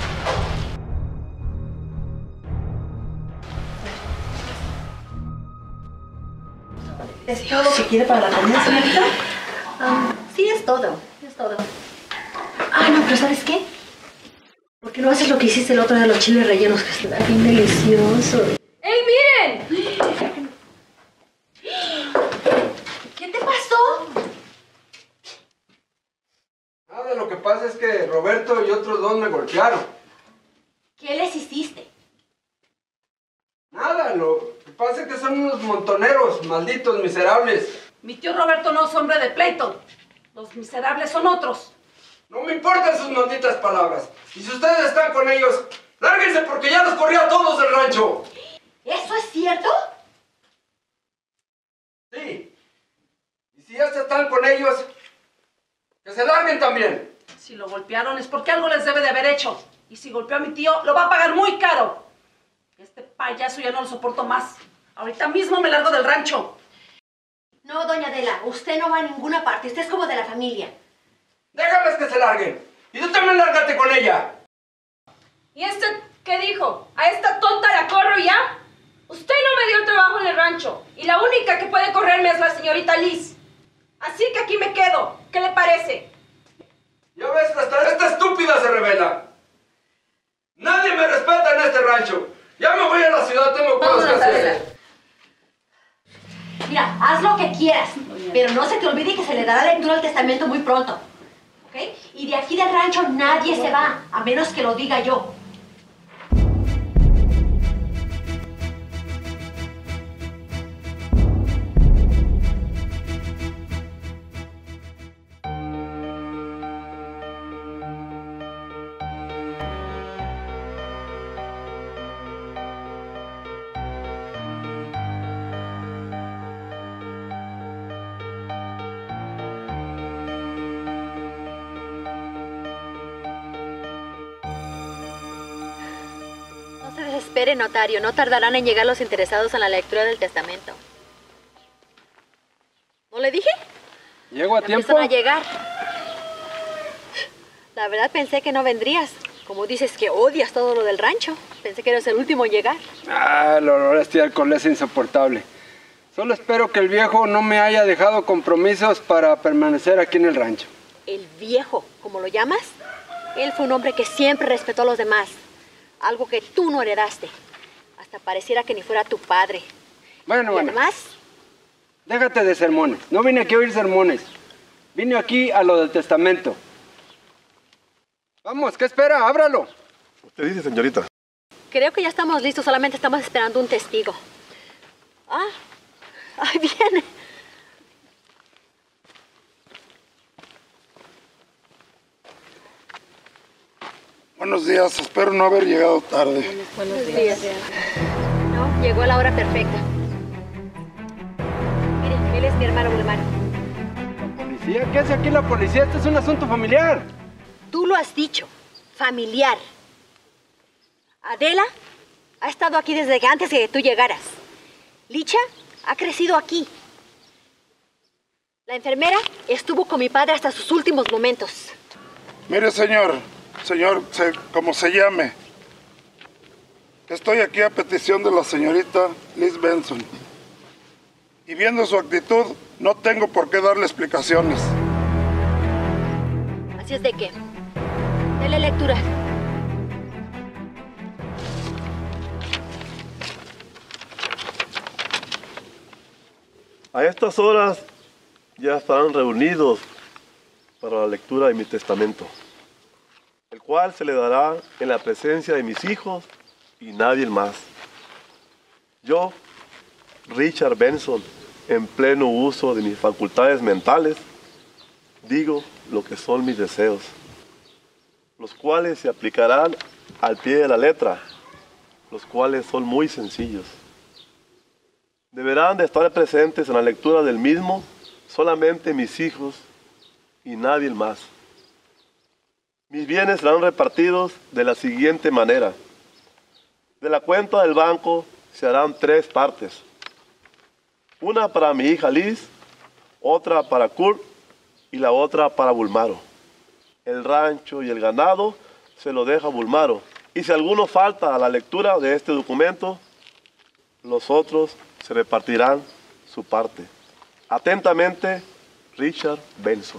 ¿Es todo lo que quiere para la comida, señorita? Um, sí, es todo. Es todo. Ah, no, pero ¿sabes qué? ¿Por qué no haces lo que hiciste el otro de los chiles rellenos, que está bien delicioso? ¡Ey, miren! ¿Qué te pasó? Nada, lo que pasa es que Roberto y otros dos me golpearon. ¿Qué les hiciste? Nada, lo que pasa es que son unos montoneros, malditos, miserables. Mi tío Roberto no es hombre de pleito. Los miserables son otros. No me importan sus malditas palabras. Y si ustedes están con ellos, ¡Lárguense porque ya los corrí a todos del rancho! ¿Eso es cierto? Sí. Y si ya están con ellos, que se larguen también. Si lo golpearon es porque algo les debe de haber hecho. Y si golpeó a mi tío, lo va a pagar muy caro. Este payaso ya no lo soporto más. Ahorita mismo me largo del rancho. No, doña Adela, usted no va a ninguna parte. Usted es como de la familia. Déjales que se larguen. Y tú también lárgate con ella. ¿Y este qué dijo? ¿A esta tonta la corro ya? Usted no me dio el trabajo en el rancho. Y la única que puede correrme es la señorita Liz. Así que aquí me quedo. ¿Qué le parece? Ya ves, hasta esta estúpida se revela. Nadie me respeta en este rancho. Ya me voy a la ciudad, tengo cosas que hacer. Mira, haz lo que quieras, pero no se te olvide que se le dará lectura al testamento muy pronto. ¿Ok? Y de aquí del rancho nadie se va, a menos que lo diga yo. No se desespere, notario. No tardarán en llegar los interesados en la lectura del testamento. ¿No le dije? ¿Llego a Ya tiempo? empiezan a llegar. La verdad pensé que no vendrías. Como dices que odias todo lo del rancho. Pensé que eres el último en llegar. Ah, el olor a estiércol es insoportable. Solo espero que el viejo no me haya dejado compromisos para permanecer aquí en el rancho. El viejo, ¿cómo lo llamas? Él fue un hombre que siempre respetó a los demás. Algo que tú no heredaste. Hasta pareciera que ni fuera tu padre. Bueno, ¿Y bueno. además? Déjate de sermones. No vine aquí a oír sermones. Vine aquí a lo del testamento. Vamos, ¿qué espera? Ábralo. Usted dice, señorita. Creo que ya estamos listos. Solamente estamos esperando un testigo. Ah, ahí viene. Buenos días, espero no haber llegado tarde. Buenos días. No, llegó a la hora perfecta. Mire, él es mi hermano Wilmar. ¿Policía? ¿Qué hace aquí la policía? Este es un asunto familiar. Tú lo has dicho. Familiar. Adela ha estado aquí desde que antes de que tú llegaras. Licha ha crecido aquí. La enfermera estuvo con mi padre hasta sus últimos momentos. Mire, señor, señor, se, como se llame, estoy aquí a petición de la señorita Liz Benson. Y viendo su actitud, no tengo por qué darle explicaciones. Así es de que, dele lectura. A estas horas ya estarán reunidos para la lectura de mi testamento, el cual se le dará en la presencia de mis hijos y nadie más. Yo, Richard Benson, en pleno uso de mis facultades mentales, digo lo que son mis deseos, los cuales se aplicarán al pie de la letra, los cuales son muy sencillos. Deberán de estar presentes en la lectura del mismo solamente mis hijos y nadie más. Mis bienes serán repartidos de la siguiente manera. De la cuenta del banco se harán tres partes. Una para mi hija Liz, otra para Kurt y la otra para Bulmaro. El rancho y el ganado se lo deja Bulmaro. Y si alguno falta a la lectura de este documento, los otros se repartirán su parte. Atentamente, Richard Benson.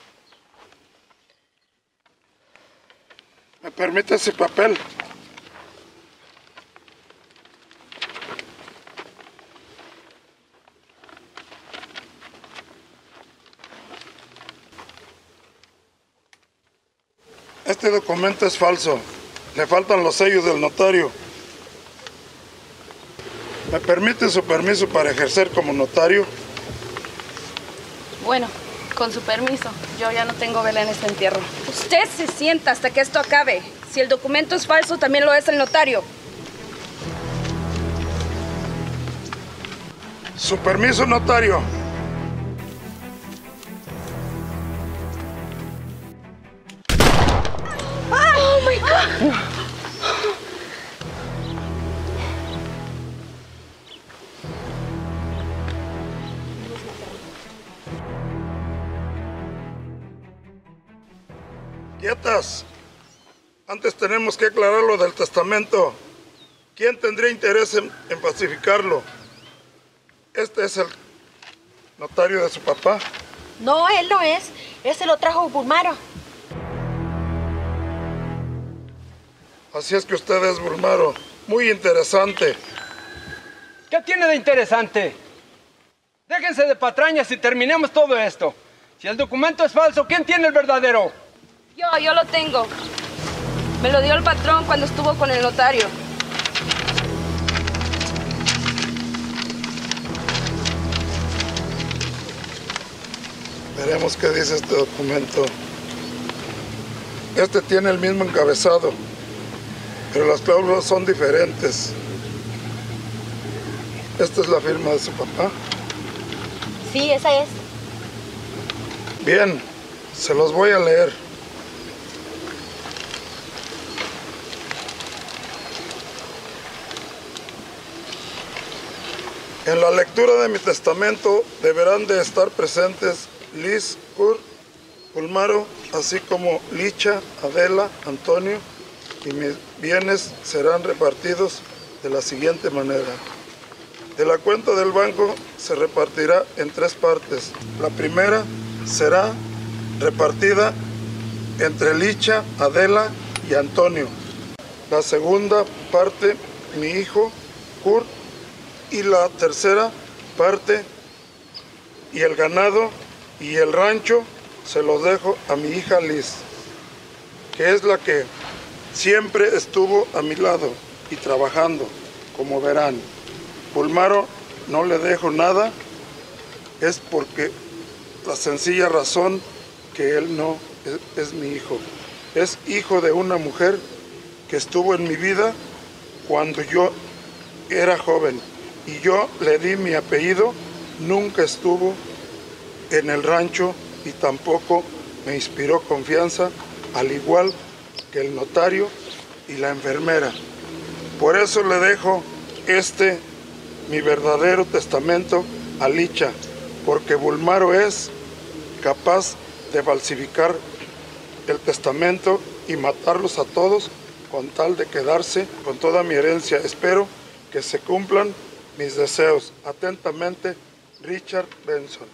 ¿Me permite ese papel? Este documento es falso. Le faltan los sellos del notario. ¿Me permite su permiso para ejercer como notario? Bueno, con su permiso, yo ya no tengo vela en este entierro. Usted se sienta hasta que esto acabe. Si el documento es falso, también lo es el notario. Su permiso, notario. ¡Oh, my God! Quietas. Antes tenemos que aclarar lo del testamento. ¿Quién tendría interés en, en falsificarlo? Este es el notario de su papá. No, él no es. Ese lo trajo Bulmaro. Así es que usted es Bulmaro. Muy interesante. ¿Qué tiene de interesante? Déjense de patrañas y terminemos todo esto. Si el documento es falso, ¿quién tiene el verdadero? Yo, yo lo tengo. Me lo dio el patrón cuando estuvo con el notario. Veremos qué dice este documento. Este tiene el mismo encabezado, pero las cláusulas son diferentes. Esta es la firma de su papá. Sí, esa es. Bien, se los voy a leer. En la lectura de mi testamento deberán de estar presentes Liz, Kurt, Bulmaro, así como Licha, Adela, Antonio, y mis bienes serán repartidos de la siguiente manera. De la cuenta del banco se repartirá en tres partes. La primera será repartida entre Licha, Adela y Antonio. La segunda parte, mi hijo, Kurt, y la tercera parte y el ganado y el rancho se los dejo a mi hija Liz, que es la que siempre estuvo a mi lado y trabajando, como verán. Bulmaro no le dejo nada, es porque la sencilla razón que él no es, es mi hijo. Es hijo de una mujer que estuvo en mi vida cuando yo era joven. Y yo le di mi apellido, nunca estuvo en el rancho y tampoco me inspiró confianza, al igual que el notario y la enfermera. Por eso le dejo este, mi verdadero testamento, a Licha, porque Bulmaro es capaz de falsificar el testamento y matarlos a todos con tal de quedarse con toda mi herencia. Espero que se cumplan mis deseos. Atentamente, Richard Benson.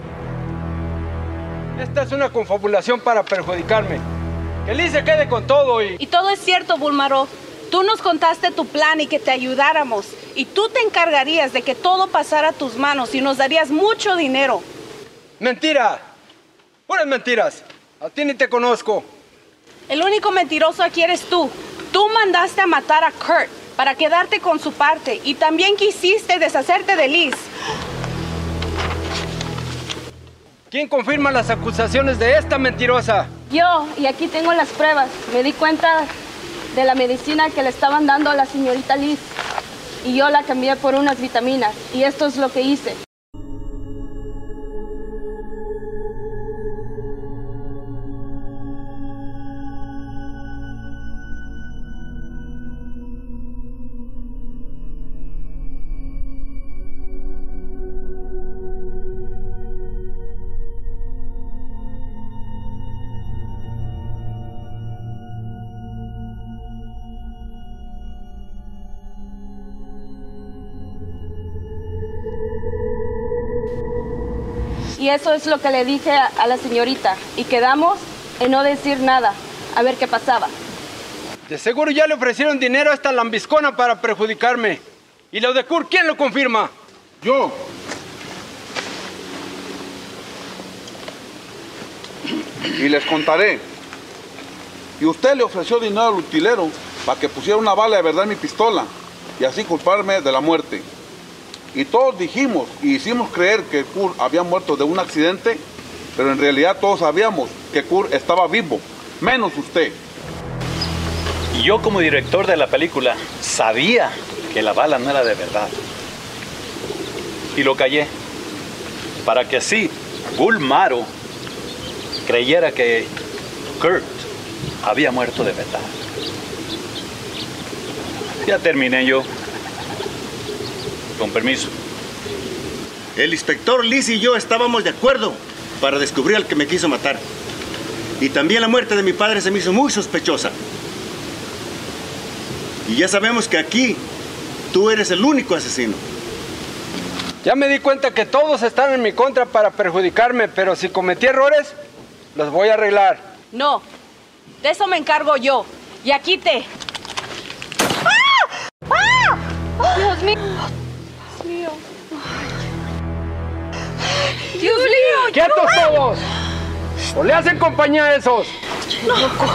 Esta es una confabulación para perjudicarme. Que Liz se quede con todo y... Y todo es cierto, Bulmaro. Tú nos contaste tu plan y que te ayudáramos. Y tú te encargarías de que todo pasara a tus manos y nos darías mucho dinero. ¡Mentira! ¡Puras mentiras! A ti ni te conozco. El único mentiroso aquí eres tú. Tú mandaste a matar a Kurt para quedarte con su parte y también quisiste deshacerte de Liz. ¿Quién confirma las acusaciones de esta mentirosa? Yo, y aquí tengo las pruebas. Me di cuenta de la medicina que le estaban dando a la señorita Liz y yo la cambié por unas vitaminas y esto es lo que hice. Y eso es lo que le dije a, a la señorita. Y quedamos en no decir nada, a ver qué pasaba. De seguro ya le ofrecieron dinero a esta lambiscona para perjudicarme. ¿Y lo de Kurt, quién lo confirma? Yo. Y les contaré. Y usted le ofreció dinero al utilero para que pusiera una bala de verdad en mi pistola y así culparme de la muerte. Y todos dijimos y hicimos creer que Kurt había muerto de un accidente, pero en realidad todos sabíamos que Kurt estaba vivo, menos usted. Y yo como director de la película sabía que la bala no era de verdad. Y lo callé. Para que así Bulmaro creyera que Kurt había muerto de verdad. Ya terminé yo. Con permiso. El inspector Liz y yo estábamos de acuerdo para descubrir al que me quiso matar. Y también la muerte de mi padre se me hizo muy sospechosa. Y ya sabemos que aquí tú eres el único asesino. Ya me di cuenta que todos están en mi contra para perjudicarme, pero si cometí errores, los voy a arreglar. No, de eso me encargo yo. Y aquí te... ¡Ah! ¡Ah! Dios mío. Dios mío. Dios mío. ¡Quietos todos! ¿O le hacen compañía a esos? No.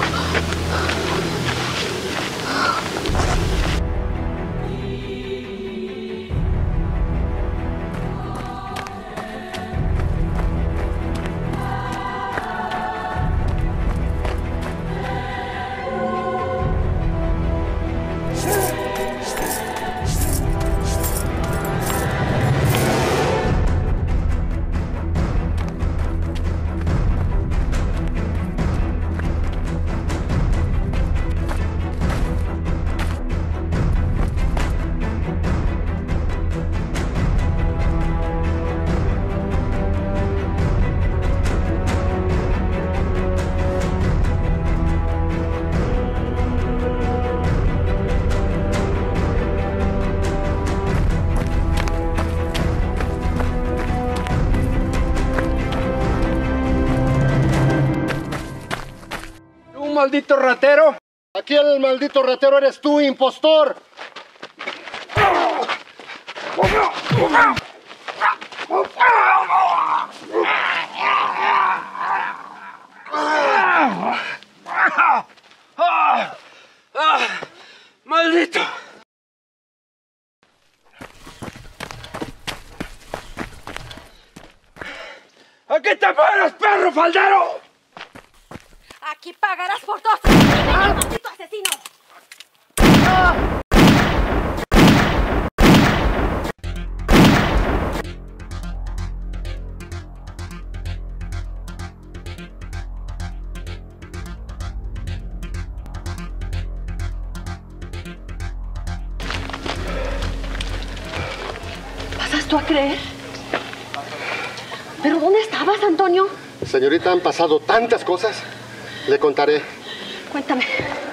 Maldito ratero. Aquí el maldito ratero eres tú, impostor. ¡Maldito! ¡Aquí te paras, perro faldero! Aquí pagarás por dos. ¡Ah! ¡Maldito asesino! ¿Pasas tú a creer? ¿Pero dónde estabas, Antonio? Señorita, han pasado tantas cosas. Le contaré. Cuéntame.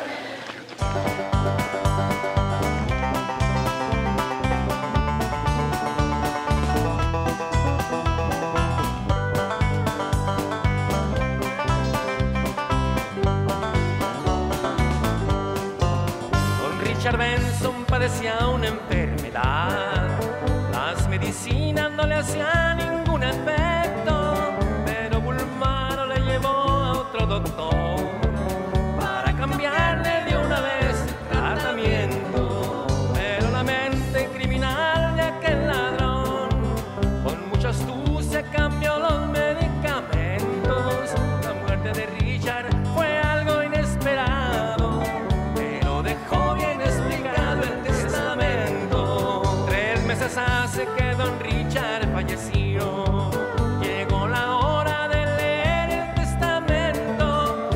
Don Richard Benson padecía una enfermedad. Las medicinas no le hacían ningún efecto, pero Bulmaro le llevó a otro doctor para cambiarle de una vez el tratamiento. Pero la mente criminal de aquel ladrón con mucha astucia cambió los medicamentos. La muerte de Richard fue algo inesperado, pero dejó bien explicado el testamento. Tres meses hace que don Richard falleció. Llegó la hora de leer el testamento